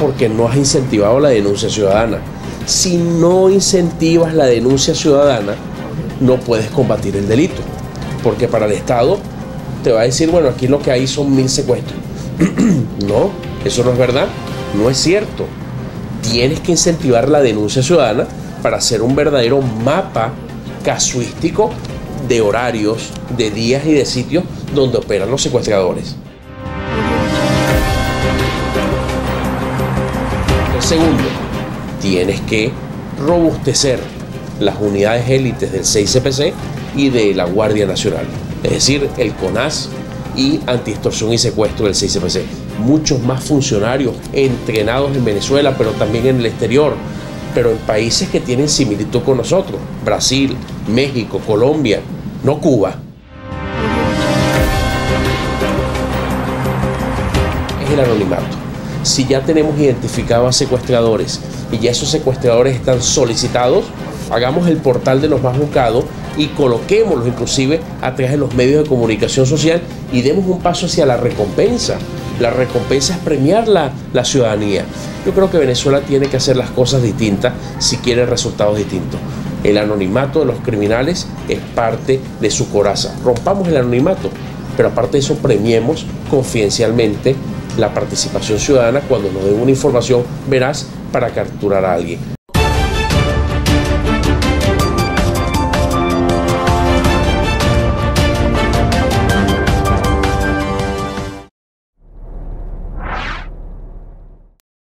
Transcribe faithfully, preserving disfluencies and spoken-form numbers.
porque no has incentivado la denuncia ciudadana. Si no incentivas la denuncia ciudadana, no puedes combatir el delito, porque para el Estado te va a decir, bueno, aquí lo que hay son mil secuestros. No, eso no es verdad, no es cierto. Tienes que incentivar la denuncia ciudadana para hacer un verdadero mapa casuístico de horarios, de días y de sitios donde operan los secuestradores. El segundo, tienes que robustecer las unidades élites del C I C P C y de la Guardia Nacional, es decir, el CONAS y Antiextorsión y Secuestro del C I C P C. Muchos más funcionarios entrenados en Venezuela, pero también en el exterior, pero en países que tienen similitud con nosotros: Brasil, México, Colombia, no Cuba. Es el anonimato. Si ya tenemos identificado a secuestradores y ya esos secuestradores están solicitados, hagamos el portal de los más buscados y coloquémoslos inclusive a través de los medios de comunicación social y demos un paso hacia la recompensa. La recompensa es premiar la, la ciudadanía. Yo creo que Venezuela tiene que hacer las cosas distintas si quiere resultados distintos. El anonimato de los criminales es parte de su coraza. Rompamos el anonimato, pero aparte de eso premiemos confidencialmente la participación ciudadana cuando nos den una información veraz para capturar a alguien.